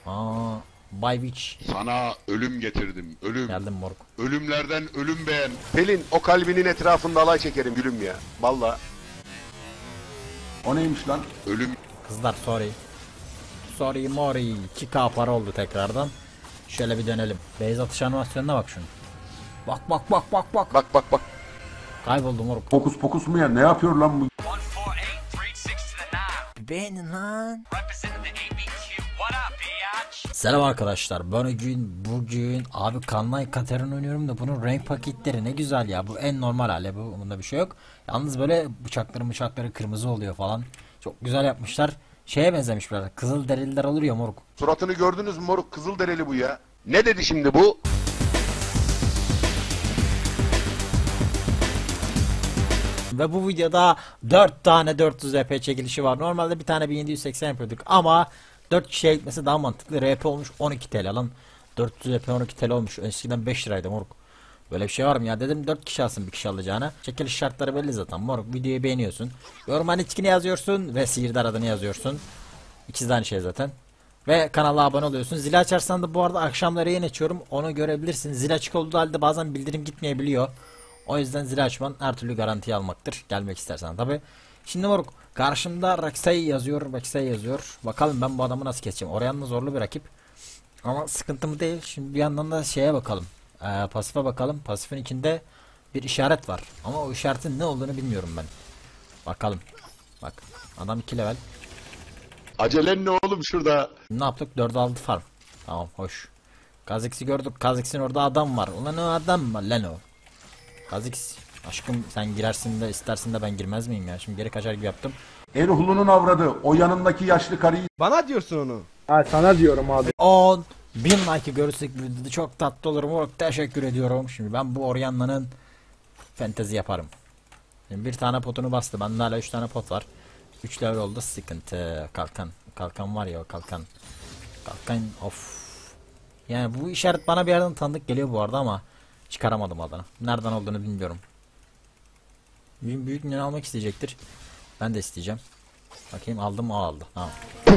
Aa, Bay Witch. Sana ölüm getirdim, ölüm. Geldim moruk. Ölümlerden ölüm beğen. Pelin, o kalbinin etrafında alay çekerim gülüm ya. Valla. O neymiş lan? Ölüm. Kızlar sorry. Sorry mori. 2K para oldu tekrardan. Şöyle bir dönelim. Beyaz atış animasyonuna bak şunu. Bak bak bak bak bak. Bak bak bak. Kayboldu moruk. Fokus pokus mu ya? Ne yapıyor lan bu? Beğenin lan. Selam arkadaşlar. Bugün abi Kanlay Katerin oynuyorum da bunun renk paketleri ne güzel ya. Bu en normal hali. Bunda bir şey yok. Yalnız böyle bıçakları kırmızı oluyor falan. Çok güzel yapmışlar. Şeye benzemiş biraz. Kızılderililer olur ya moruk. Suratını gördünüz mü moruk? Kızılderili bu ya. Ne dedi şimdi bu? Ve bu videoda 4 tane 400 RP çekilişi var. Normalde bir tane 1780 yapıyorduk ama 4 kişiye gitmesi daha mantıklı. RP olmuş 12 TL lan. 400 RP 12 TL olmuş. Eskiden 5 liraydı moruk. Böyle bir şey var mı ya? Dedim 4 kişi alsın bir kişi alacağına. Çekiliş şartları belli zaten moruk. Videoyu beğeniyorsun. Yoruma nickini yazıyorsun ve Sihirdar adını yazıyorsun. İkisi de aynı şey zaten. Ve kanala abone oluyorsun. Zili açarsan da bu arada akşamları yayın açıyorum. Onu görebilirsin. Zil açık olduğu halde bazen bildirim gitmeyebiliyor. O yüzden zili açman her türlü garantiye almaktır. Gelmek istersen tabi. Şimdi moruk karşımda Raksay yazıyor. Bakalım ben bu adamı nasıl keseceğim. Oryan'la zorlu bir rakip. Ama sıkıntı mı değil. Şimdi bir yandan da şeye bakalım. Pasife bakalım. Pasifin içinde bir işaret var. Ama o işaretin ne olduğunu bilmiyorum ben. Bakalım. Bak adam 2 level. Acelen ne oğlum şurada? Ne yaptık? 4'e aldı farm. Tamam hoş. Kazix'i gördük. Kazix'in orada adam var. Ulan o adam mı lan o? Kazix aşkım sen girersin de istersin de ben girmez miyim ya? Şimdi geri kaçar gibi yaptım. Erhuğlu'nun avradı. O yanındaki yaşlı karıyı Bana diyorsun onu. Ha sana diyorum abi. 10 1000 like görürsek videoda çok tatlı olur mu? Teşekkür ediyorum. Şimdi ben bu Orianna'nın fantezi yaparım. Şimdi bir tane potunu bastı. Bende hala 3 tane pot var. 3 level oldu sıkıntı. Kalkan var ya o kalkan. Kalkan of. Yani bu işaret bana bir yerden tanıdık geliyor bu arada ama çıkaramadım adını. Nereden olduğunu bilmiyorum. Büyük minyon almak isteyecektir. Ben de isteyeceğim. Bakayım aldım mı? Aldı. Tamam.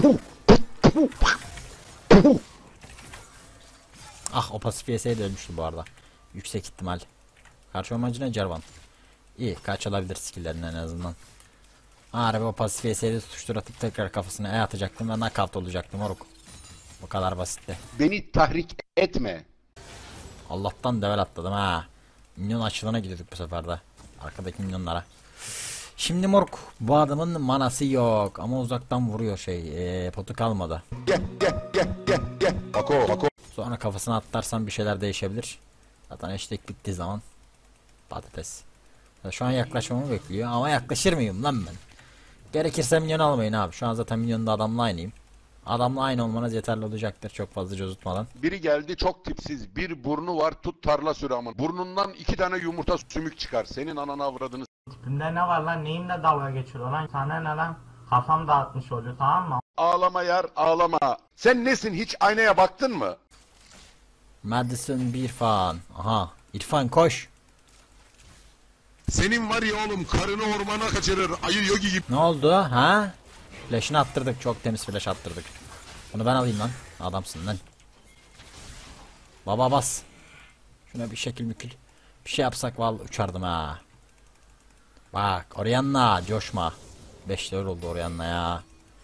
Ah o pasif yeseydi ölmüştü bu arada. Yüksek ihtimal. Karşı ormancı ne? Cervan. İyi kaç alabilir skill'lerinden en azından. Harbi o pasif yeseydi tutuşturatıp tekrar kafasına atacaktım ve knockout olacaktım moruk. Bu kadar basitti. Beni tahrik etme. Allah'tan level atladım ha. Minyon açılana gidiyorduk bu sefer de. Arkadaki minyonlara. Şimdi moruk bu adamın manası yok ama uzaktan vuruyor potu kalmadı. Gel. Bako. Sonra kafasına atlarsan bir şeyler değişebilir. Zaten eşlik bittiği zaman patates. Şu an yaklaşmamı bekliyor ama yaklaşır mıyım lan ben? Gerekirse minyon almayın abi. Şu an zaten minyonda adamla aynıyım. Adamla aynı olmanız yeterli olacaktır çok fazla cozutmadan. Biri geldi çok tipsiz. Bir burnu var tut tarla sürü aman. Burnundan 2 tane yumurta sümük çıkar. Senin ananı avradını. Tipinde ne var lan? Neyimle dalga geçiyor lan? Sana ne lan? Kafam dağıtmış oluyor tamam mı? Ağlama yar ağlama. Sen nesin hiç aynaya baktın mı? Madison bir fan. Aha İrfan koş. Senin var ya oğlum karını ormana kaçırır. Ayı yogi gibi. Ne oldu ha? Flash'ını attırdık çok temiz flash attırdık. Bunu ben alayım lan. Adamsın lan. Baba bas. Şuna bir şekil mükül. Bir şey yapsak vallahi uçardım ha. Bak Orianna coşma. 5 level oldu Orianna ya.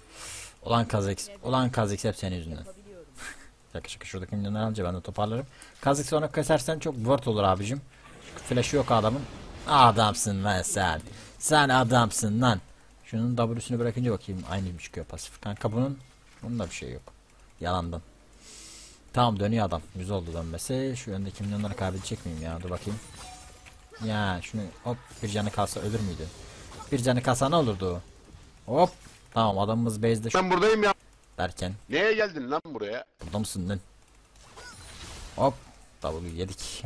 Ulan Kha'Zix hep senin yüzünden. Şaka şuradaki milyonları alınca ben de toparlarım. Kha'Zix sonra kesersen çok word olur abicim. Flash'ı yok adamın. Adamsın lan sen. Sen adamsın lan. Şunun W'sünü bırakınca bakayım aynı mı çıkıyor pasif. Kanka bunun da bir şey yok. Yalandan. Tamam dönüyor adam. Güzel oldu dönmesi. Şu öndeki milyonları kaybedecek miyim ya? Dur bakayım. Ya şunu hop bir canı kalsa ölür müydü? Bir canı kalsa ne olurdu? Hop. Tamam adamımız base'de şu Ben buradayım ya. derken. Neye geldin lan buraya? Burada mısın lan? Hop. W yedik.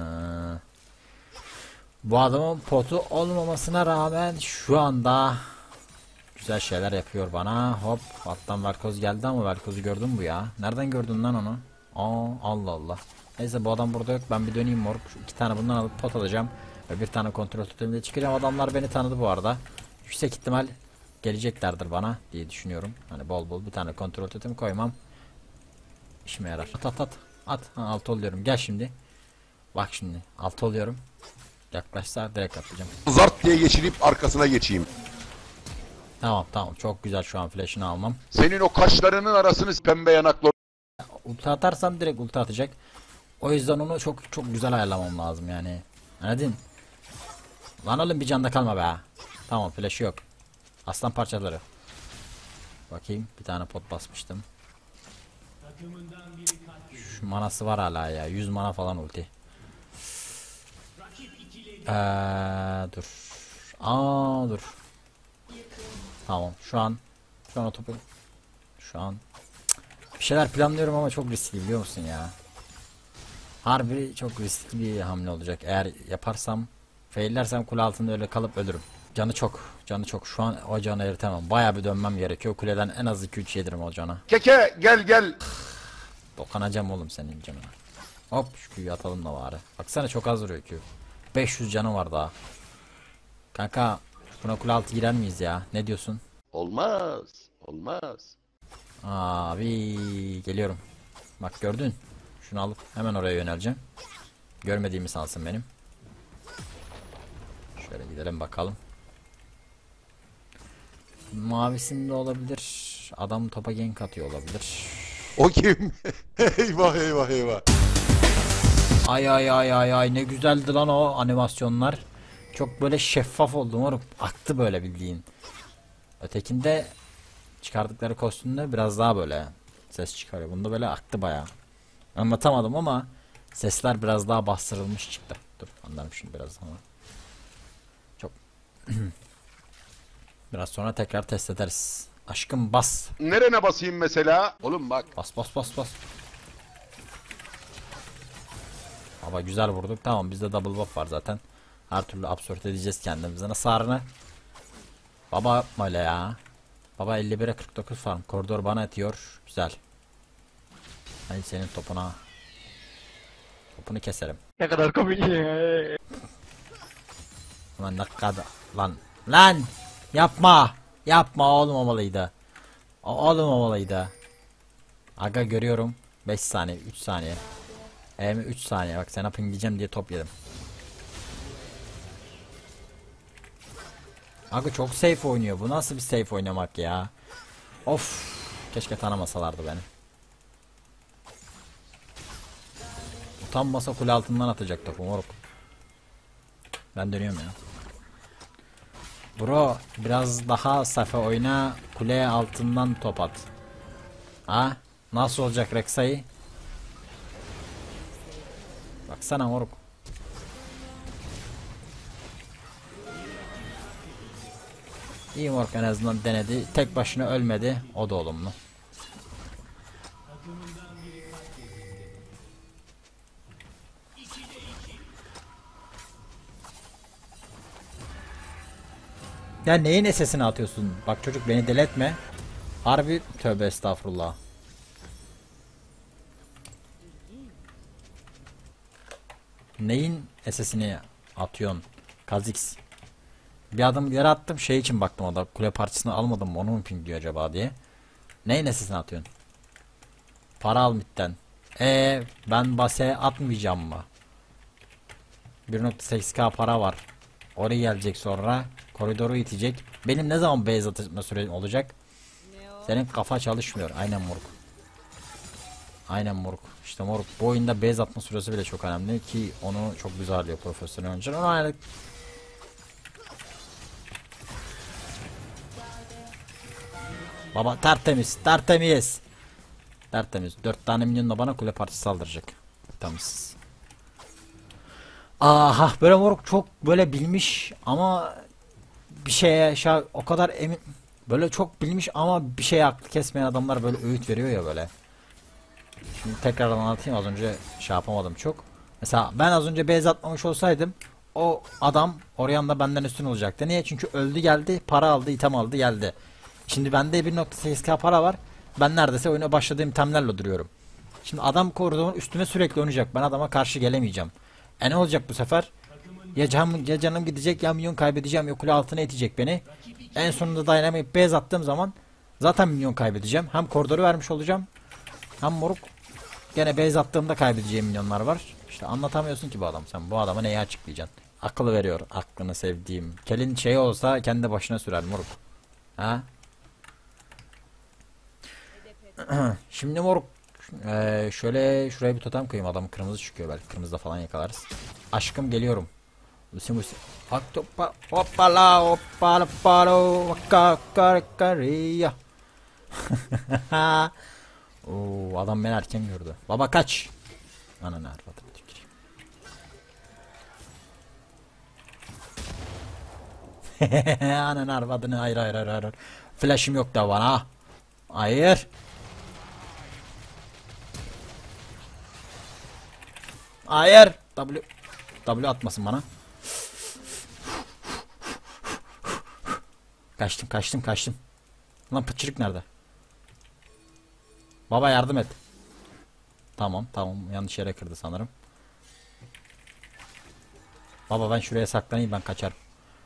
Bu adamın potu olmamasına rağmen şu anda güzel şeyler yapıyor bana. Hop. Alttan Velkoz geldi ama Velkoz'u gördün bu ya. Nereden gördün lan onu? Allah Allah. Neyse bu adam burada yok. Ben bir döneyim moruk. 2 tane bundan alıp pot alacağım. Ve bir tane kontrol toteminde çıkacağım. Adamlar beni tanıdı bu arada. Yüksek ihtimal geleceklerdir bana diye düşünüyorum. Hani bol bol bir tane kontrol totemi koymam. işime yarar. At at at. At. Ha, 6 oluyorum. Gel şimdi. Bak şimdi. 6 oluyorum. Yaklaşsa direkt atlayacağım. Zart diye geçirip arkasına geçeyim. Tamam tamam. Çok güzel şu an flash'ını almam. Senin o kaşlarının arasını pembe yanaklı. Ulti atarsam direkt ulti atacak. O yüzden onu çok çok güzel ayarlamam lazım yani. Anladın? Lan oğlum bir canda kalma be. Tamam flash'ı yok. Aslan parçaları. Bakayım bir tane pot basmıştım. Şu manası var hala ya. 100 mana falan ulti. Dur. Dur. Tamam şu an o topu şu an bir şeyler planlıyorum ama çok riskli biliyor musun ya? Harbi çok riskli bir hamle olacak. Eğer yaparsam, faillersem kule altında öyle kalıp ölürüm. Canı çok. Şu an o canı eritemem. Bayağı bir dönmem gerekiyor. Kuleden en az 2-3 yedirim o cana. Keke gel. Dokanacağım oğlum senin canına. Hop şu Q'yu atalım da bari. Baksana çok az vuruyor Q. 500 canı var daha. Kanka buna kule altı girer miyiz ya? Ne diyorsun? Olmaz. Abi geliyorum. Bak gördün. Şunu alıp hemen oraya yöneleceğim. Görmediğimi sansın benim. Şöyle gidelim bakalım. Mavisinde olabilir. Adam topa gank atıyor olabilir. O kim? eyvah. Ay ne güzeldi lan o animasyonlar. Çok böyle şeffaf oldu moruk. Aktı böyle bildiğin. Ötekinde çıkardıkları kostümde biraz daha böyle ses çıkarıyor. Bunda böyle aktı bayağı. Anlatamadım ama sesler biraz daha bastırılmış çıktı. Dur anlarım şimdi biraz ama. Çok biraz sonra tekrar test ederiz. Aşkım bas. Nerene basayım mesela? Oğlum bak. Bas. Baba güzel vurduk. Tamam bizde double buff var zaten. Her türlü absorbe edeceğiz kendimize. Nasıl ağrına? Baba yapma öyle ya. Baba 51'e 49 farm. Koridor bana atıyor. Güzel. Hadi senin topuna. Topunu keserim. Ne kadar komik. Lan ne kadar. Lan. Yapma olmamalıydı. Olmamalıydı. Aga görüyorum. 5 saniye 3 saniye. 3 saniye bak sana pingleyeceğim diye top yedim. Aga çok safe oynuyor. Bu nasıl bir safe oynamak ya? Of. Keşke tanımasalardı beni. Utanmasa kule altından atacak topu moruk. Ben dönüyorum ya. Bro biraz daha safe oyna. Kule altından top at. Ha? Nasıl olacak Rek'Sai? Baksana moruk. İyi moruk en azından denedi. Tek başına ölmedi. O da olumlu. Ya neyin sesini atıyorsun? Bak çocuk beni deletme. Harbi tövbe estağfurullah. Neyin sesini atıyorsun? Kazix. Bir adım ileri attım şey için baktım o da kule parçasını almadım mı onu mu pingliyor acaba diye. Neyin sesini atıyorsun? Para al midden. Ben base atmayacağım mı? 1.8k para var. Oraya gelecek sonra. Koridoru itecek. Benim ne zaman base atma sürem olacak? Senin kafa çalışmıyor. Aynen moruk. İşte moruk. Bu oyunda base atma süresi bile çok önemli ki onu çok güzel alıyor profesyonel oyuncular. Onu aynen. Baba tertemiz. 4 tane minyonla bana kule parçası saldıracak. Tamız. Aha böyle moruk çok böyle bilmiş ama bir şeye o kadar emin böyle çok bilmiş ama bir şeye aklı kesmeyen adamlar böyle öğüt veriyor ya böyle. Şimdi tekrardan anlatayım az önce yapamadım çok. Mesela ben az önce base atmamış olsaydım o adam Orion'da benden üstün olacaktı. Niye? Çünkü öldü geldi para aldı item aldı geldi. Şimdi bende 1.8k para var. Ben neredeyse oyuna başladığım itemlerle duruyorum. Şimdi adam koridorun üstüme sürekli oynayacak. Ben adama karşı gelemeyeceğim. Ne olacak bu sefer? Ya canım gidecek ya minyon kaybedeceğim ya kule altına itecek beni. En sonunda dynamite base attığım zaman zaten minyon kaybedeceğim. Hem koridoru vermiş olacağım. Hem moruk Gene base attığımda kaybedeceğim milyonlar var. İşte anlatamıyorsun ki bu adam. Sen bu adama neyi açıklayacaksın? Akıl veriyor. Aklını sevdiğim. Kelin şeyi olsa kendi başına sürer moruk. Ha? Şimdi moruk. Şöyle şuraya bir totem koyayım. Adam kırmızı çıkıyor belki. Kırmızıda falan yakalarız. Aşkım geliyorum. Hoppala hoppala palo kakariya. Oo, adam beni erken gördü. Baba kaç. Ananı arvadım. Ananı arvadını hayır hayır hayır hayır. Flash'ım yok da bana. Hayır. Hayır. W atmasın bana. Kaçtım. Lan pıçırık nerede? Baba yardım et. Tamam yanlış yere kırdı sanırım. Baba ben şuraya saklanayım, ben kaçarım.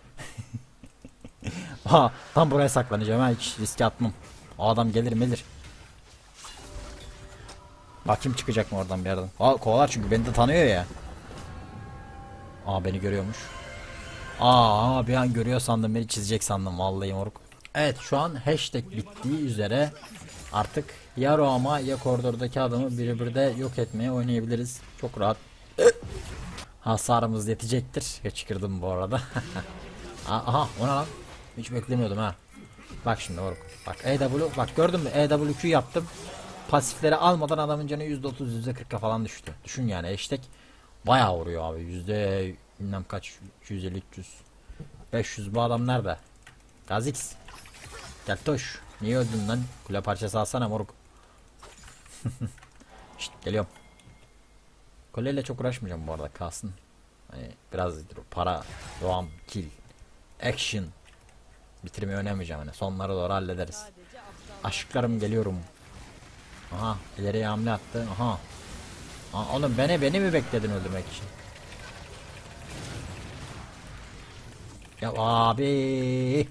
Tam buraya saklanacağım ha, hiç riske atmam. O adam gelir. Bakayım çıkacak mı oradan bir yerden. Kovalar çünkü beni de tanıyor ya. Beni görüyormuş. Bir an görüyor sandım, beni çizecek sandım vallahi moruk. Evet şu an hashtag bittiği üzere artık ya Roma ya koridordaki adamı birbirde yok etmeye oynayabiliriz. Çok rahat. Hasarımız yetecektir. Geçirdim bu arada. Aha o ne lan? Hiç beklemiyordum ha. Bak şimdi moruk. Bak EW, bak gördün mü? EWQ yaptım. Pasifleri almadan adamın canı %30 %40'a falan düştü. Düşün yani hashtag bayağı vuruyor abi. Yüzde bilmem kaç, 250 300 500. Bu adam nerede? Gazix. Gel toş. Niye öldün lan? Kule parçası alsana moruk. Şşt geliyorum. Kuleyle çok uğraşmayacağım bu arada, kalsın. Hani biraz para, devam, kill, action. Bitirmeyi oynamayacağım hani. Sonlara doğru hallederiz. Aşklarım geliyorum. Aha ileriye hamle attı. Aha. Oğlum beni mi bekledin öldürmek için? Ya abi.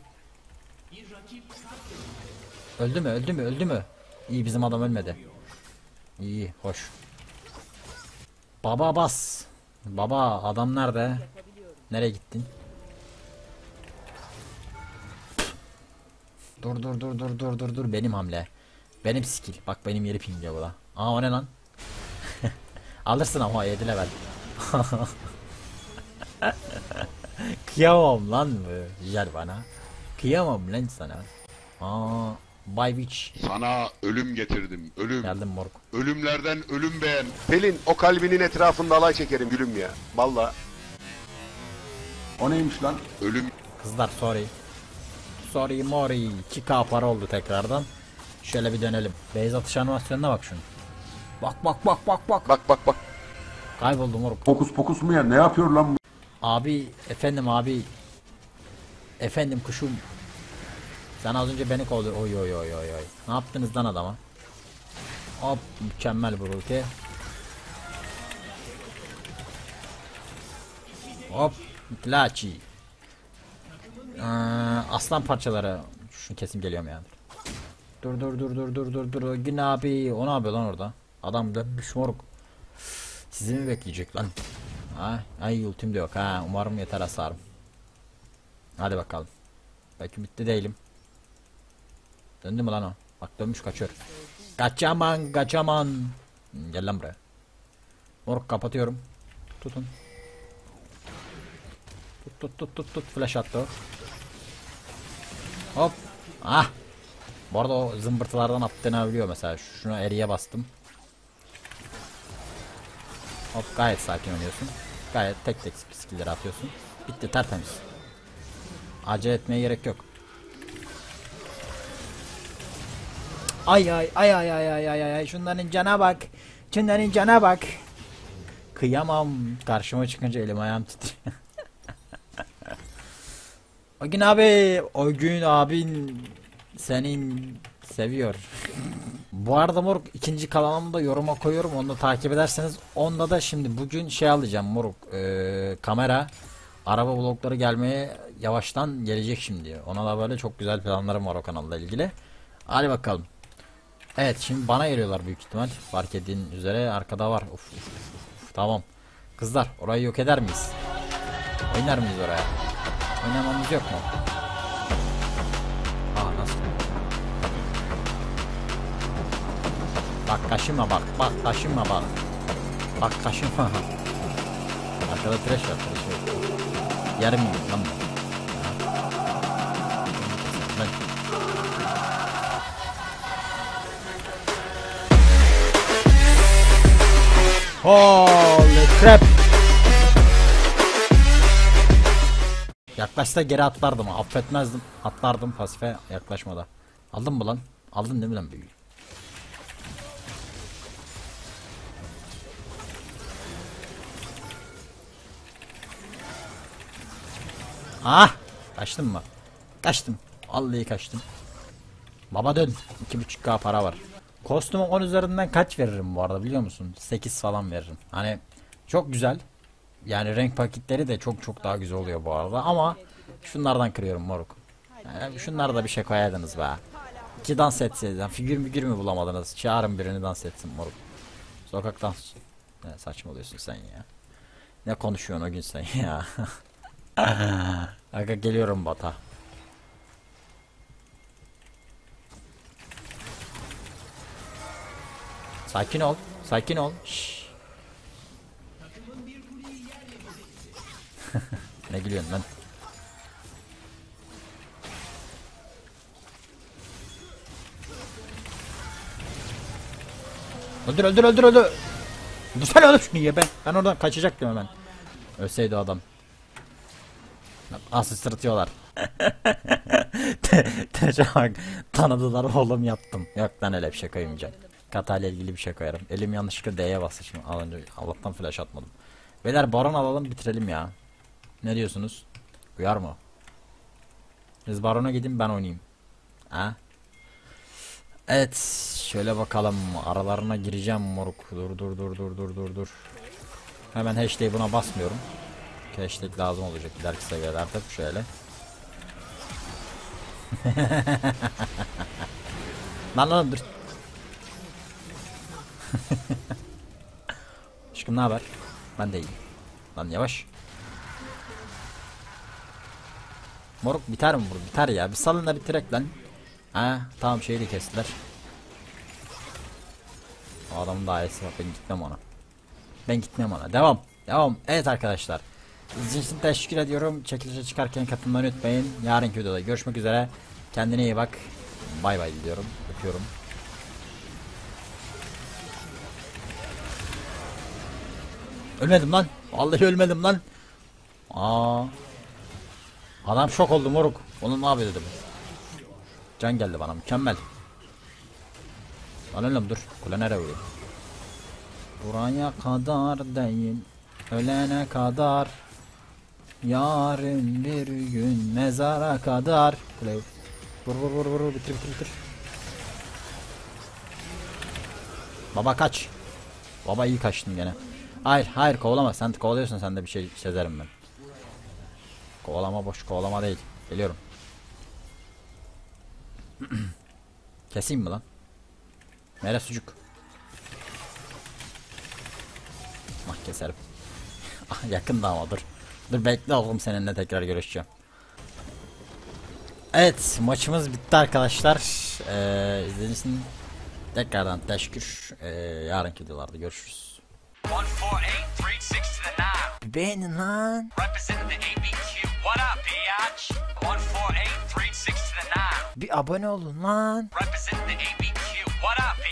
Öldü mü? İyi, bizim adam ölmedi. İyi, hoş. Baba bas. Baba adam nerede? Nereye gittin? Dur benim hamle. Benim skill. Bak benim yeri pingliyor bu da. O ne lan? Alırsın ama 7 level. Kıyamam lan bu. Güzel bana. Kıyamam lan sana. Bay Witch. Sana ölüm getirdim. Ölüm. Geldim moruk. Ölümlerden ölüm beğen. Pelin o kalbinin etrafında alay çekerim gülüm ya. Valla. O neymiş lan? Ölüm. Kızlar sorry mori. 2K para oldu tekrardan. Şöyle bir dönelim. Beyaz atış animasyonuna bak şunu. Bak. Bak. Kayboldu moruk. Fokus pokus mu ya? Ne yapıyor lan bu? Abi. Efendim kuşum. Sen az önce beni kovdun. Oy. Ne yaptınız lan adama? Hop, mükemmel bir ulti. Hop, Laçi. Aslan parçaları. Şunu kesin geliyorum yani. Dur. Gün abi. O ne yapıyor lan orada? Adam dönmüş moruk. Sizi mi bekleyecek lan? Ay ultim de yok ha. Umarım yeter hasarım. Hadi bakalım. Belki bitti değilim. Döndü mü lan o? Bak dönmüş, kaçıyor. Kaçaman. Gel lan buraya. Moruk kapatıyorum. Tutun. Tut. Flash attı o. Hop. Bu arada o zımbırtılardan attığını biliyor mesela. Şuna eriye bastım. Hop, gayet sakin oynuyorsun. Gayet tek skill'leri atıyorsun. Bitti, tertemiz. Acele etmeye gerek yok. Ay şunların cana bak. Kıyamam. Karşıma çıkınca elim ayağım titriyor. O gün abin senin seviyor. Bu arada moruk, ikinci kanalımı da yoruma koyuyorum, onu da takip ederseniz. Onda da şimdi bugün şey alacağım moruk, kamera, araba vlogları gelmeye yavaştan gelecek şimdi. Ona da böyle çok güzel planlarım var o kanalla ilgili. Hadi bakalım. Evet şimdi bana geliyorlar büyük ihtimal. Fark ettiğin üzere arkada var. Uf. Tamam. Kızlar orayı yok eder miyiz? Oynar mıyız oraya? Oynamamız yok mu? Aa nasıl? Bak kaşınma bak. Bak kaşınma bak. Bak kaşınma. Arkada trash var. Yarım milyon lan. Holy crap. Yaklaşsa geri atlardım, affetmezdim. Atlardım pasife yaklaşmada. Aldın mı lan? Aldın değil mi lan büyüğü? Ah! Kaçtın mı? Kaçtım. Vallahi kaçtım. Baba dön. 2.5K para var. Kostümü 10 üzerinden kaç veririm bu arada biliyor musun? 8 falan veririm. Hani çok güzel. Yani renk paketleri de çok daha güzel oluyor bu arada ama şunlardan kırıyorum moruk. Yani şunlar da bir şey koyaydınız be. 2 dans etseydin. Figür mü bulamadınız? Çağırın birini dans etsin moruk. Sokaktan. Ne saçmalıyorsun sen ya. Ne konuşuyorsun o gün sen ya. Aga geliyorum bata. Sakin ol. Sakin ol. Şşş. Ne gülüyorsun lan? Öldür. Dursana oğlum şunu ye be. Ben oradan kaçacaktım hemen. Ölseydi o adam. Asıl sırıtıyorlar. Bak tanıdılar oğlum yaptım. Yok lan öyle bir şey koymayacağım. Kata ile ilgili bir şey koyarım. Elim yanlışlıkla D'ye bastı şimdi. Az önce Allah'tan flash atmadım. Beyler baron alalım bitirelim ya. Ne diyorsunuz? Uyar mı? Biz barona gidin ben oynayayım. Ha? Evet şöyle bakalım aralarına gireceğim moruk. Dur. Hemen hashtag buna basmıyorum. Hashtag lazım olacak ileriki seviyelerde şöyle. Lan dur. Aşkım ne haber? Ben de iyiyim. Lan yavaş. Moruk biter mi bu? Biter ya. Bir salın da bitirek lan. Ha tamam şeyi de kestiler. O adamın daha iyisi var. Ben gitmem ona. Devam. Evet arkadaşlar. İzlediğiniz için teşekkür ediyorum. Çekilişe çıkarken katılmayı unutmayın. Yarınki videoda görüşmek üzere. Kendine iyi bak. Bay bay diyorum. Öpüyorum. Ölmedim lan. Vallahi ölmedim lan. Adam şok oldu moruk. Onun ne yapıyor dedim. Can geldi bana mükemmel. Lan oğlum dur. Kule nereye vuruyor? Buraya kadar değil. Ölene kadar. Yarın bir gün mezara kadar. Kule vur bitir. Baba kaç. Baba iyi kaçtın gene. Hayır kovalama sen kovalıyorsun sen de bir şey sezerim ben. Kovalama boş kovalama değil. Geliyorum. Keseyim mi lan? Mere sucuk. Keserim. Yakın da ama dur. Dur bekle oğlum seninle tekrar görüşeceğim. Evet maçımız bitti arkadaşlar. İzlediğiniz için tekrardan teşekkür. Yarınki videolarda görüşürüz. Beğenin lan. Bir abone olun lan.